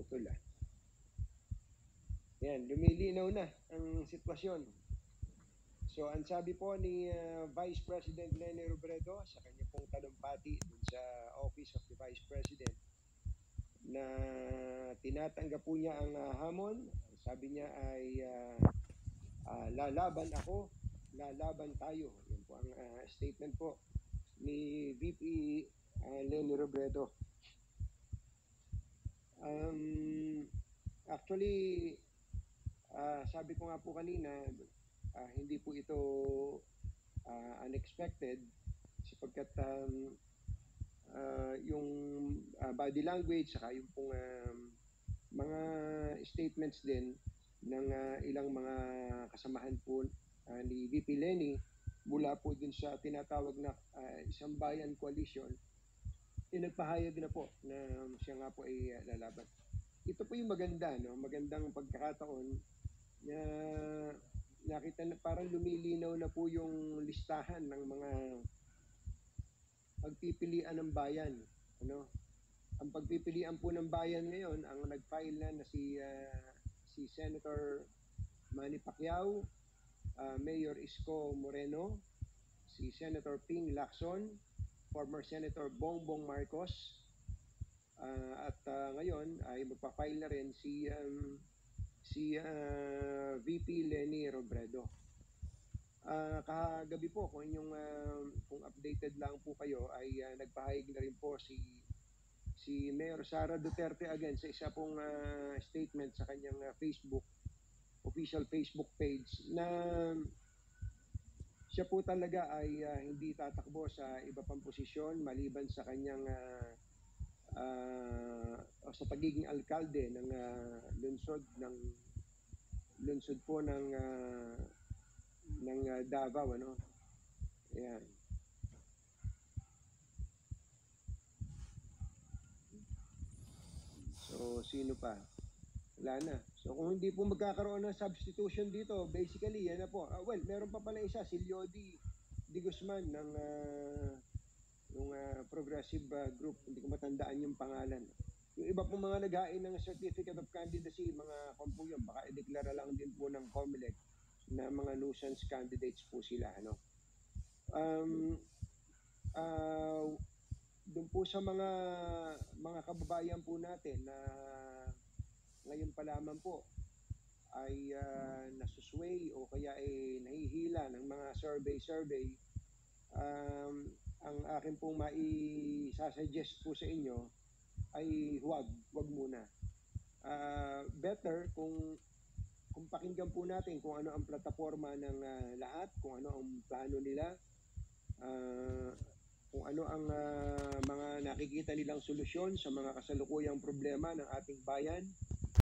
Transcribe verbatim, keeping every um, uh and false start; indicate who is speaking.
Speaker 1: naputol ah. Yan, lumilinaw na ang sitwasyon. So, ang sabi po ni uh, Vice President Leni Robredo sa kanya pong talumpati dun sa Office of the Vice President na tinatanggap po niya ang uh, hamon. Sabi niya ay uh, uh, lalaban ako, lalaban tayo. Yan po ang uh, statement po ni V P uh, Leni Robredo. Um, actually, uh, sabi ko nga po kanina, uh, hindi po ito uh, unexpected sapagkat um, uh, yung uh, body language saka yung pong um, mga statements din ng uh, ilang mga kasamahan po uh, ni V P Leni mula po din sa tinatawag na uh, isang bayan coalition, eh, nagpahayag na po na siya nga po ay uh, lalaban. Ito po yung maganda, no? Magandang pagkakataon na nakita na parang lumilinaw na po yung listahan ng mga pagpipilian ng bayan. Ano? Ang pagpipilian po ng bayan ngayon, ang nag-file na, na si, uh, si Senator Manny Pacquiao, uh, Mayor Isko Moreno, si Senator Ping Lacson, former Senator Bongbong Marcos, uh, at uh, ngayon ay magpa-file na rin si um, si uh, V P Leni Robredo. Uh, kahagabi po, kung inyong uh, kung updated lang po kayo, ay uh, nagpahayag na rin po si si Mayor Sara Duterte again sa isa pong uh, statement sa kanyang uh, Facebook, official Facebook page, na siya po talaga ay uh, hindi tatakbo sa iba pang posisyon maliban sa kanyang uh, uh, o sa pagiging alkalde ng uh, lungsod ng lungsod po ng uh, ng uh, Davao, ano. Ayan. So sino pa? Wala na. So kung hindi po magkakaroon ng substitution dito, basically yan na po. Uh, well, meron pa pala isa, si Leody Di Guzman ng uh, yung uh, progressive uh, group, hindi ko matandaan yung pangalan. Yung iba pong mga naghain ng certificate of candidacy, mga kompo yun, baka i-declare lang din po ng COMELEC na mga nuisance candidates po sila. Ano? Um, uh, doon po sa mga mga kababayan po natin na ngayon pa lamang po ay uh, nasusway o kaya ay nahihila ng mga survey-survey, um, ang akin pong maisasuggest po sa inyo ay huwag, huwag muna. Uh, better kung kung pakinggan po natin kung ano ang plataforma ng uh, lahat, kung ano ang plano nila, uh, kung ano ang uh, mga nakikita nilang solusyon sa mga kasalukuyang problema ng ating bayan,